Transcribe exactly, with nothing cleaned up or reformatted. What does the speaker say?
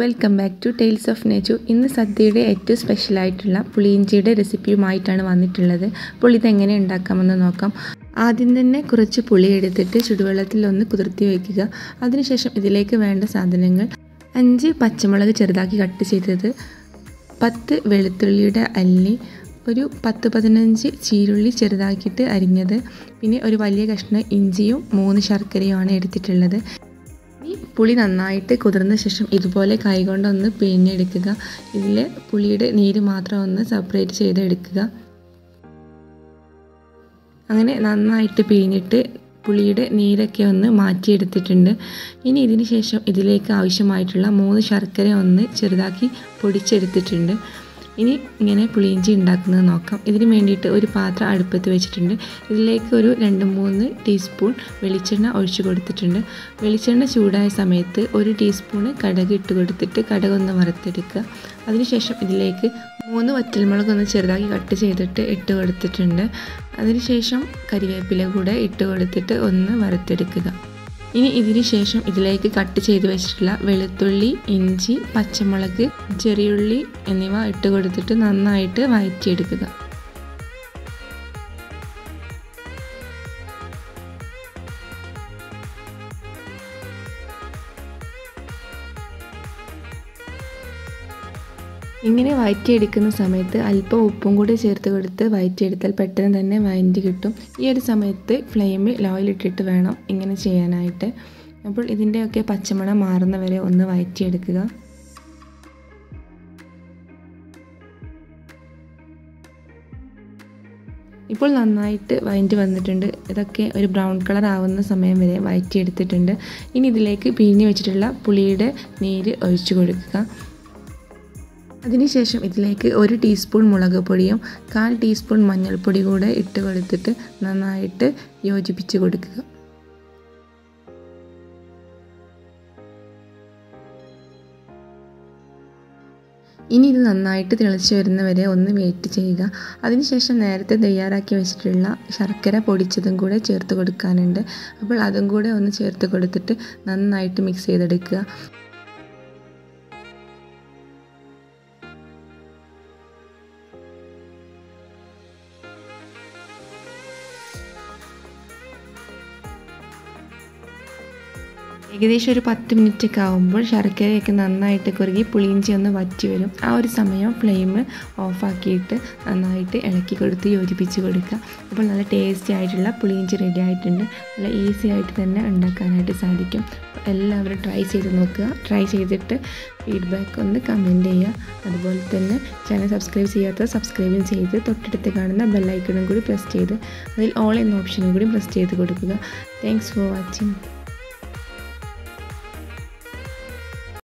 Welcome back to tales of Neju. ഇന്ന് സദ്യയുടെ ഏറ്റവും സ്പെഷ്യലായിട്ടുള്ള പുളിയിഞ്ചിയുടെ റെസിപ്പിയുമായിട്ടാണ് വന്നിട്ടുള്ളത്. അപ്പോൾ ഇതെങ്ങനെ ഉണ്ടാക്കാമെന്ന് നോക്കാം. ആദ്യം തന്നെ കുറച്ച് പുളി എടുത്തിട്ട് ചുടുവെള്ളത്തിൽ ഒന്ന് കുതിർത്തി വയ്ക്കുക. അതിനുശേഷം ഇതിലേക്ക് വേണ്ട സാധനങ്ങൾ: അഞ്ച് പച്ചമുളക് ചെറുതാക്കി കട്ട് ചെയ്തത്, പത്ത് വെളുത്തുള്ളിയുടെ അല്ലി, ഒരു പത്ത് പതിനഞ്ച് ചീരുള്ളി ചെറുതാക്കിയിട്ട് അരിഞ്ഞത്, പിന്നെ ഒരു വലിയ കഷ്ണം ഇഞ്ചിയും മൂന്ന് ശർക്കരയുമാണ് എടുത്തിട്ടുള്ളത്. ഈ പുളി നന്നായിട്ട് കുതിർന്ന ശേഷം ഇതുപോലെ കൈകൊണ്ടൊന്ന് പിഴിഞ്ഞെടുക്കുക. ഇതിൽ പുളിയുടെ നീര് മാത്രം ഒന്ന് സെപ്പറേറ്റ് ചെയ്തെടുക്കുക. അങ്ങനെ നന്നായിട്ട് പിഴിഞ്ഞിട്ട് പുളിയുടെ നീരൊക്കെ ഒന്ന് മാറ്റിയെടുത്തിട്ടുണ്ട്. ഇനി ഇതിന് ശേഷം ഇതിലേക്ക് ആവശ്യമായിട്ടുള്ള മൂന്ന് ശർക്കര ഒന്ന് ചെറുതാക്കി പൊടിച്ചെടുത്തിട്ടുണ്ട്. ഇനി ഇങ്ങനെ പുളിയിഞ്ചി ഉണ്ടാക്കുന്നത് നോക്കാം. ഇതിന് വേണ്ടിയിട്ട് ഒരു പാത്രം അടുപ്പത്ത് വെച്ചിട്ടുണ്ട്. ഇതിലേക്ക് ഒരു രണ്ട് മൂന്ന് ടീസ്പൂൺ വെളിച്ചെണ്ണ ഒഴിച്ചു കൊടുത്തിട്ടുണ്ട്. വെളിച്ചെണ്ണ ചൂടായ സമയത്ത് ഒരു ടീസ്പൂണ് കടുക് ഇട്ട് കൊടുത്തിട്ട് കടുകൊന്ന് വറുത്തെടുക്കുക. അതിനുശേഷം ഇതിലേക്ക് മൂന്ന് വറ്റൽമുളക് ഒന്ന് ചെറുതാക്കി കട്ട് ചെയ്തിട്ട് ഇട്ട് കൊടുത്തിട്ടുണ്ട്. അതിനുശേഷം കരിവേപ്പില കൂടെ ഇട്ട് കൊടുത്തിട്ട് ഒന്ന് വറുത്തെടുക്കുക. ഇനി ഇതിന് ശേഷം ഇതിലേക്ക് കട്ട് ചെയ്ത് വെച്ചിട്ടുള്ള വെളുത്തുള്ളി, ഇഞ്ചി, പച്ചമുളക്, ചെറിയുള്ളി എന്നിവ ഇട്ട് കൊടുത്തിട്ട് നന്നായിട്ട് വഴറ്റിയെടുക്കുക. ഇങ്ങനെ വഴറ്റിയെടുക്കുന്ന സമയത്ത് അല്പം ഉപ്പും കൂടി ചേർത്ത് കൊടുത്ത് വഴറ്റിയെടുത്താൽ പെട്ടെന്ന് തന്നെ വഴറ്റി കിട്ടും. ഈ ഒരു സമയത്ത് ഫ്ലെയിമിൽ ലോയിലിട്ടിട്ട് വേണം ഇങ്ങനെ ചെയ്യാനായിട്ട്. അപ്പോൾ ഇതിൻ്റെയൊക്കെ പച്ചമണം മാറുന്ന വരെ ഒന്ന് വഴറ്റിയെടുക്കുക. ഇപ്പോൾ നന്നായിട്ട് വഴറ്റി വന്നിട്ടുണ്ട്. ഇതൊക്കെ ഒരു ബ്രൗൺ കളർ ആവുന്ന സമയം വരെ വഴറ്റിയെടുത്തിട്ടുണ്ട്. ഇനി ഇതിലേക്ക് പിഴിഞ്ഞ് വെച്ചിട്ടുള്ള പുളിയുടെ നീര് ഒഴിച്ചു കൊടുക്കുക. അതിനുശേഷം ഇതിലേക്ക് ഒരു ടീസ്പൂൺ മുളക് പൊടിയും കാൽ ടീസ്പൂൺ മഞ്ഞൾപ്പൊടി കൂടെ ഇട്ട് കൊടുത്തിട്ട് നന്നായിട്ട് യോജിപ്പിച്ച് കൊടുക്കുക. ഇനി ഇത് നന്നായിട്ട് തിളച്ച് വരുന്നവരെ ഒന്ന് വെയിറ്റ് ചെയ്യുക. അതിനുശേഷം നേരത്തെ തയ്യാറാക്കി വെച്ചിട്ടുള്ള ശർക്കര പൊടിച്ചതും കൂടെ ചേർത്ത് കൊടുക്കാനുണ്ട്. അപ്പോൾ അതും കൂടെ ഒന്ന് ചേർത്ത് കൊടുത്തിട്ട് നന്നായിട്ട് മിക്സ് ചെയ്തെടുക്കുക. ഏകദേശം ഒരു പത്ത് മിനിറ്റ് ഒക്കെ ആകുമ്പോൾ ശർക്കരയൊക്കെ നന്നായിട്ട് കുറുകി പുളിയിഞ്ചി ഒന്ന് വറ്റി വരും. ആ ഒരു സമയം ഫ്ലെയിം ഓഫാക്കിയിട്ട് നന്നായിട്ട് ഇളക്കി കൊടുത്ത് യോജിപ്പിച്ച് കൊടുക്കുക. അപ്പോൾ നല്ല ടേസ്റ്റി ആയിട്ടുള്ള പുളിയിഞ്ചി റെഡി ആയിട്ടുണ്ട്. നല്ല ഈസി ആയിട്ട് തന്നെ ഉണ്ടാക്കാനായിട്ട് സാധിക്കും. എല്ലാവരും ട്രൈ ചെയ്ത് നോക്കുക. ട്രൈ ചെയ്തിട്ട് ഫീഡ്ബാക്ക് ഒന്ന് കമൻറ്റ് ചെയ്യുക. അതുപോലെ തന്നെ ചാനൽ സബ്സ്ക്രൈബ് ചെയ്യാത്തത് സബ്സ്ക്രൈബും ചെയ്ത് തൊട്ടടുത്ത് കാണുന്ന ബെല്ലൈക്കണും കൂടി പ്രസ് ചെയ്ത് അതിൽ ഓൾ എന്ന ഓപ്ഷനും കൂടി പ്രസ് ചെയ്ത് കൊടുക്കുക. Thanks for watching.